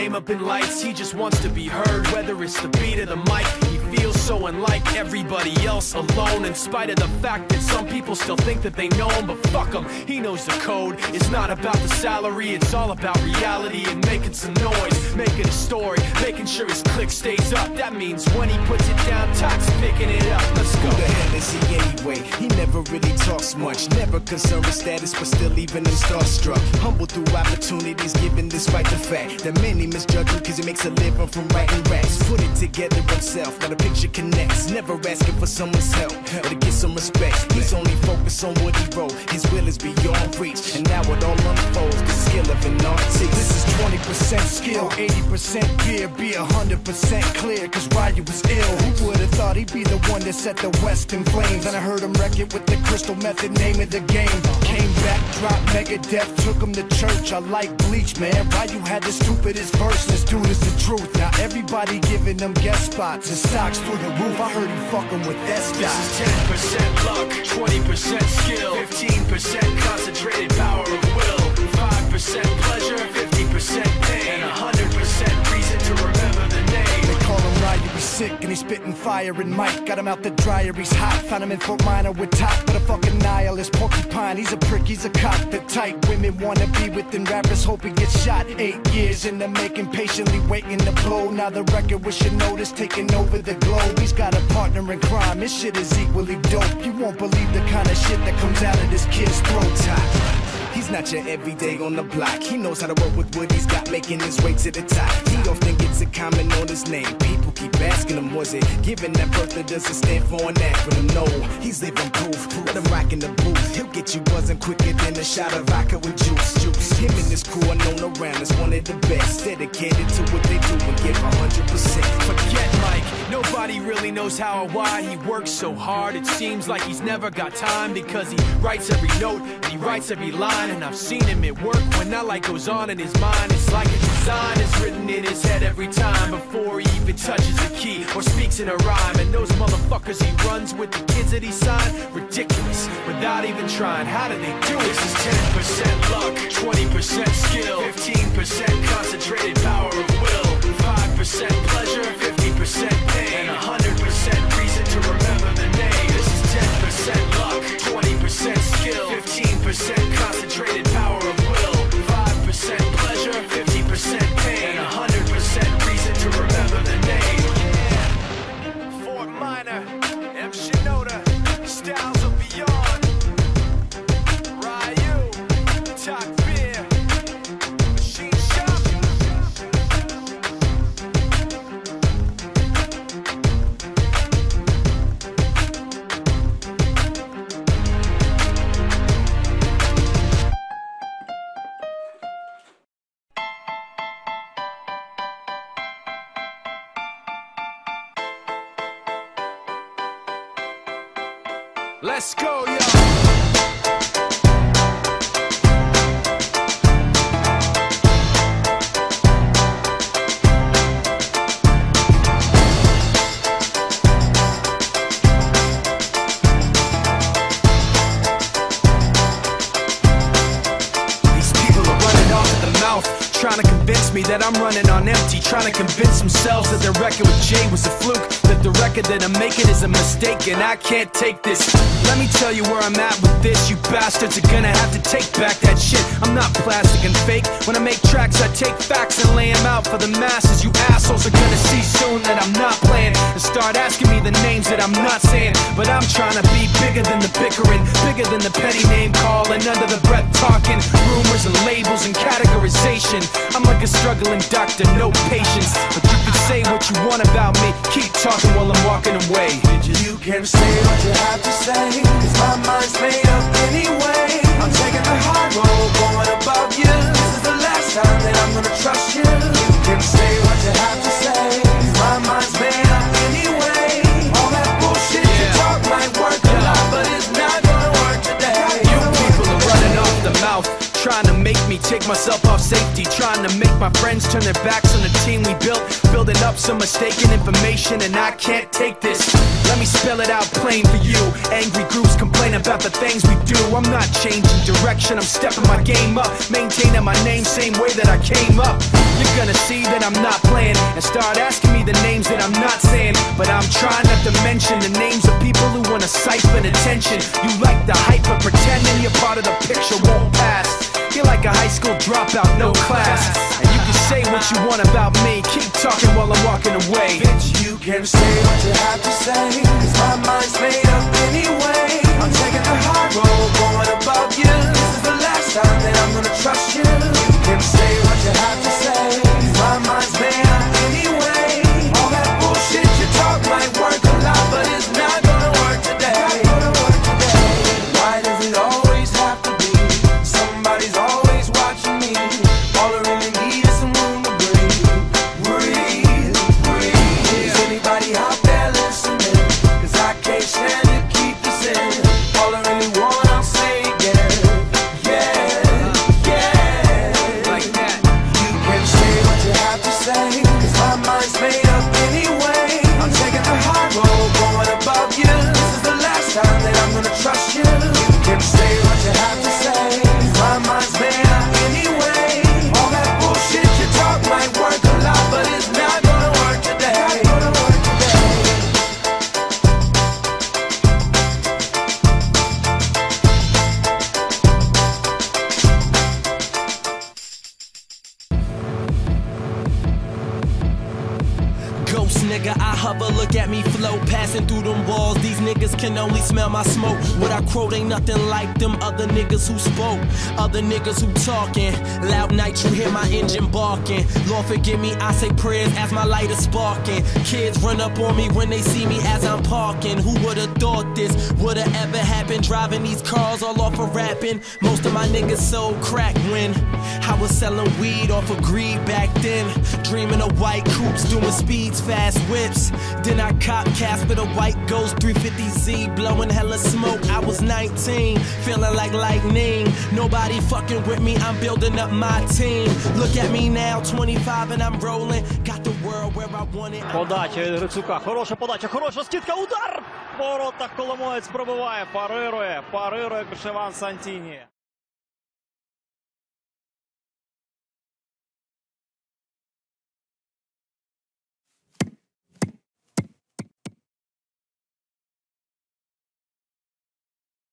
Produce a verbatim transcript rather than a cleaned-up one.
name up in lights. He just wants to be heard, whether it's the beat of the mic. He feels so unlike everybody else, alone, in spite of the fact that some people still think that they know him. But fuck him, he knows the code. It's not about the salary, it's all about reality and making some noise, making a story, making sure his click stays up. That means when he puts it down, Tox picking it up. Let's go. Who the hell is he anyway? He never really talks much, never concerned with status, but still leaving him starstruck. Humble through opportunities, given despite the fact that many misjudge him cause he makes a living from writing raps. Put it together himself, got a picture connects, never asking for someone's help or to get some respect. He's only focused on what he wrote, his will is beyond reach, and now it all unfolds, the skill of an artist. This is twenty percent skill, eighty percent fear, be one hundred percent clear, cause Ryu was ill. Who would've thought he'd be the one that set the West in flames? And I heard him wreck it with the Crystal Method, name of the game. Came back, dropped Megadeth, took him to church. I like Bleach, man. Ryu had the stupidest verse, this dude is the truth. Now everybody giving them guest spots and stocks through the roof. I heard he fucking with that stock. This is ten percent luck, twenty percent skill, fifteen percent concentrated power of will, five percent pleasure, fifty percent pain, and one hundred percent reason to remember the name. They call him Ryu, he's sick and he's spitting fire. And Mike got him out the dryer, he's hot. Found him in Fort Minor with top, but a fucking nihilist porcupine. He's a prick, he's a cock. The type women wanna be within rappers, hope he gets shot. Eight years in the making, patiently waiting to blow. Now the record with your notice taking over the globe. He's got a partner in crime, his shit is equally dope. You won't believe the kind of shit that comes out of this kid's throat. Top. He's not your everyday on the block. He knows how to work with what he's got, making his way to the top. He often gets a comment on his name. People keep asking him, was it given that birth that doesn't stand for an acronym? No, he's living proof. Let him rock in the booth. He'll get you buzzing quicker than a shot of vodka with juice. Juice. Him and his crew are known around as one of the best. Dedicated to what they do and give one hundred percent. Forget Mike, nobody really knows how or why he works so hard. It seems like he's never got time because he writes every note and he writes every line. And I've seen him at work when that light goes on in his mind. It's like a design is written in his head every time before he even touches a key or speaks in a rhyme. And those motherfuckers he runs with, the kids that he signed, ridiculous, without even trying. How do they do it? This is ten percent luck, twenty percent skill, fifteen percent concentrated power of will, five percent pleasure, fifty percent pain, and one hundred percent reason to remember the name. This is ten percent luck, twenty percent skill, fifteen percent concentrated power of will, five percent pleasure, fifty percent pain, and one hundred percent reason to remember the name. Yeah. Fort Minor, M. Shinoda, Styles of Beyond, Ryu, Talk Beer, Machine Shop. Let's go, yo! Trying to convince me that I'm running on empty, trying to convince themselves that their record with Jay was a fluke, that the record that I'm making is a mistake, and I can't take this. Let me tell you where I'm at with this. You bastards are gonna have to take back that shit. I'm not plastic and fake. When I make tracks, I take facts and lay them out for the masses. You assholes are gonna see soon that I'm not playing and start asking me the names that I'm not saying. But I'm trying to be bigger than the bickering, bigger than the petty name calling, under the breath talking, rumors and labels and categorization. I'm like a struggling doctor, no patience. But you can say what you want about me, keep talking while I'm walking away. You can say what you have to say, cause my mind's made up anyway. I'm taking the hard road, going above you. This is the last time that I'm gonna trust you. You can say what you have to say, cause my mind's made up anyway. All that bullshit yeah. you talk might work a lot, but it's not gonna work today. You people are running off the mouth, trying to make me take myself off safety, trying to make my friends turn their backs on the team we built, building up some mistaken information, and I can't take this. Let me spell it out plain for you. Angry groups complain about the things we do. I'm not changing direction, I'm stepping my game up, maintaining my name same way that I came up. you're gonna see that I'm not playing and start asking me the names that I'm not saying. But I'm trying not to mention the names of people who wanna siphon attention. You like the hype but pretending you're part of the picture won't pass. You're like a high school dropout, no class. And you can say what you want about me, keep talking while I'm walking away. Bitch, you can say what you have to say, cause my mind's made up anyway. I'm taking the high road, going above you. This is the last time that I'm gonna trust you. You can say what you have to say, cause my mind's made up anyway. All that bullshit you talk might work a lot, but it's not gonna work today. Why does it always have to be somebody's always watching me? All I really need is some room to breathe. Breathe, breathe. Is anybody out there listening? Cause I can't stand to keep this in. All I really want, I'll say again. Yeah, yeah. Like that. You can say what you have to say, cause my mind's made up anyway. I'm taking the high road, going above you. This is the last time that I'm gonna trust you. You can say what you have to say, cause my mind's made up anyway. All that bullshit you talk might work a lot, but it's not gonna work today. Not gonna work today. Ghost nigga, I hover, look at me flow, passing through them walls. These niggas can only smell my smoke. What I quote ain't nothing like them other niggas who spoke. Other niggas who talking. Loud nights, you hear my engine barking. Lord forgive me, I say prayers as my light is sparking. Kids run up on me when they see me as I'm parking. Who would've thought this would've ever happened? Driving these cars all off of rapping. Most of my niggas sold crack when I was selling weed off of greed back then. Dreaming of white coupes, doing speeds, fast whips. Then I cop Casper the white Ghost three fifty Z, blowing hella smoke. I was nineteen, feeling like lightning. Nobody fucking with me, I'm building up my team. Look at me now, twenty-five and I'm rolling. Got the world where I want it. Подача від Грицука. Хороша подача, хороша скидка, удар! В воротах Коломоєць пробиває, парирує, парирує Іван Сантіні.